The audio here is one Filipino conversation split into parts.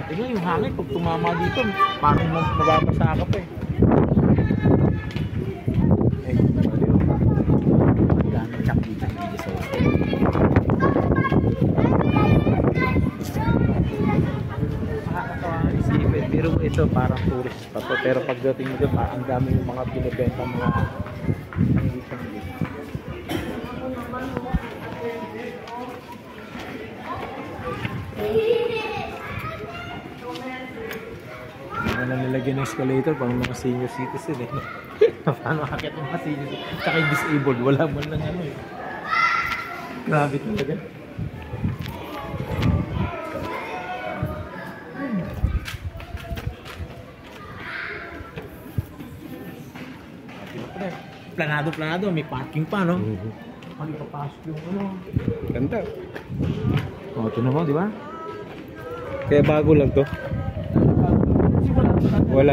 Ito yung hangin, pag tumama dito, parang mababasa ka pa eh. Gano'ng chak dito yung Minnesota. Nakakatawa isipin, pero ito parang tourist pa to. Pero pagdating mo doon, ang dami yung mga binibenta mga pang-ibig. Ano na nilagyan ng escalator pang mga senior citizen eh. Paano akit ng mga senior citizen? Tsaka yung disabled, wala man lang ano eh. Grabe talaga. Planado, may parking pa, no? Pag ipapasok yung ano. Ganda. O, ito naman, di ba? Kaya bago lang to. Wala.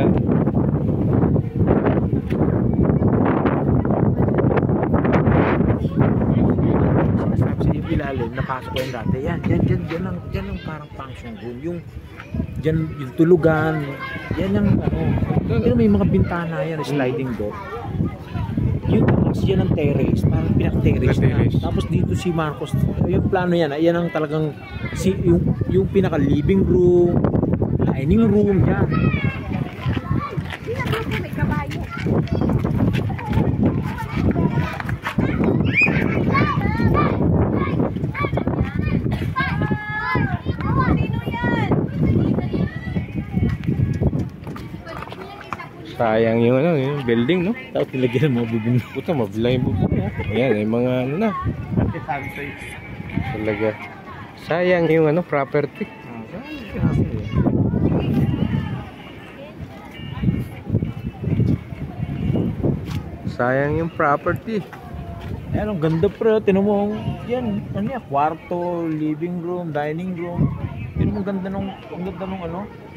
Sinasabi sa yung ilalim, napasok ko yung dati. Yan ang parang function room. Yung tulugan. Yan yung ano. Pero may mga bintana yan, sliding door. Yung taas, yan ang terrace. Parang pinak-terrace na. Tapos dito si Marcos, yung plano yan, yan ang talagang yung pinaka-living room, dining room, yan. May kabayo. Sayang yung ano, yung building, no? Tapos nilagyan ng mga bubong. Puta, mabilang yung bubong. Ayan, yung mga ano na. Kasi sabi sa'yo, Talaga. Sayang yung ano, property. Sayang yung property. Ayan, ang ganda pre, tinan mo, yan, ano yan, kwarto, living room, dining room. Tinan mo, ang ganda nung ano,